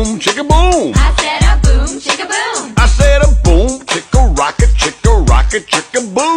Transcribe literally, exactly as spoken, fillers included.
boom, chicka boom. I said a boom, chicka boom. I said a boom, chicka rocket, chicka rocket, chicka boom.